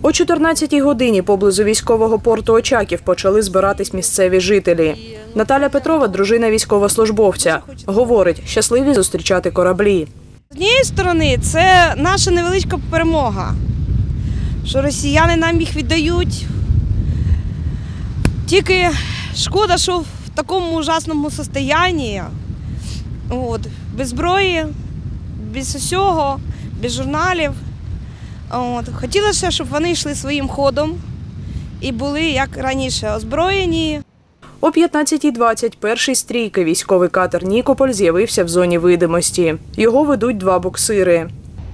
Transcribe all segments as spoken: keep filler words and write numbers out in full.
О чотирнадцятій годині поблизу військового порту Очаків почали збиратись місцеві жителі. Наталя Петрова – дружина військовослужбовця. Говорить, щасливі зустрічати кораблі. З однієї сторони, це наша невеличка перемога, що росіяни нам їх віддають. Тільки шкода, що в такому ужасному стані, от, без зброї, без усього, без журналів. От. Хотілося, щоб вони йшли своїм ходом і були, як раніше, озброєні. О п'ятнадцятій двадцять перший стрійки військовий катер «Нікополь» з'явився в зоні видимості. Його ведуть два буксири.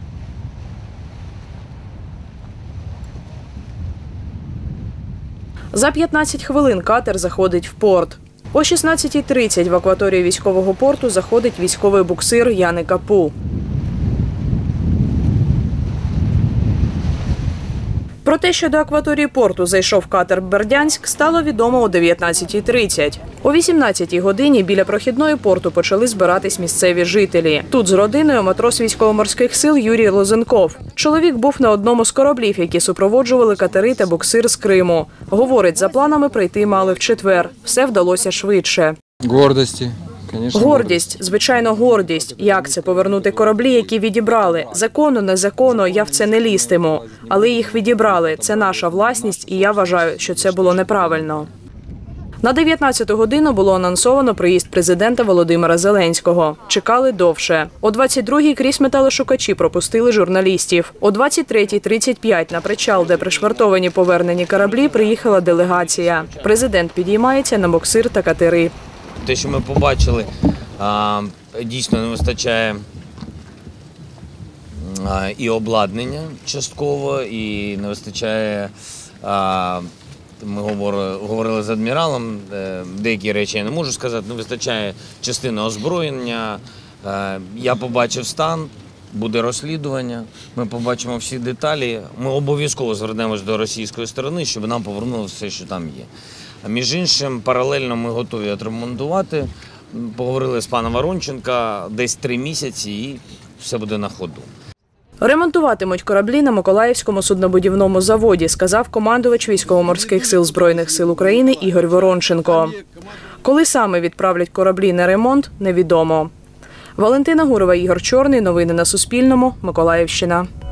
За п'ятнадцять хвилин катер заходить в порт. О шістнадцятій тридцять в акваторію військового порту заходить військовий буксир «Яни Капу». Про те, що до акваторії порту зайшов катер «Бердянськ», стало відомо о дев'ятнадцятій тридцять. О вісімнадцятій годині біля прохідної порту почали збиратись місцеві жителі. Тут з родиною матрос військово-морських сил Юрій Лозенков. Чоловік був на одному з кораблів, які супроводжували катери та буксир з Криму. Говорить, за планами прийти мали в четвер. Все вдалося швидше. Гордості. Гордість, звичайно, гордість. Як це повернути кораблі, які відібрали? Законно, незаконно, я в це не лізтиму. Але їх відібрали. Це наша власність, і я вважаю, що це було неправильно. На дев'ятнадцяту годину було анонсовано приїзд президента Володимира Зеленського. Чекали довше. О двадцять другій крізь металошукачі пропустили журналістів. О двадцять третій тридцять п'ять на причал, де пришвартовані повернені кораблі, приїхала делегація. Президент підіймається на буксир та катери. Те, що ми побачили, дійсно не вистачає і обладнання частково, і не вистачає, ми говорили з адміралом, деякі речі я не можу сказати, не вистачає частини озброєння. Я побачив стан, буде розслідування, ми побачимо всі деталі. Ми обов'язково звернемось до російської сторони, щоб нам повернули все, що там є. А між іншим, паралельно ми готові відремонтувати. Поговорили з паном Воронченка десь три місяці і все буде на ходу. Ремонтуватимуть кораблі на Миколаївському суднобудівному заводі, сказав командувач військово-морських сил Збройних сил України Ігор Воронченко. Коли саме відправлять кораблі на ремонт, невідомо. Валентина Гурова, Ігор Чорний. Новини на Суспільному. Миколаївщина.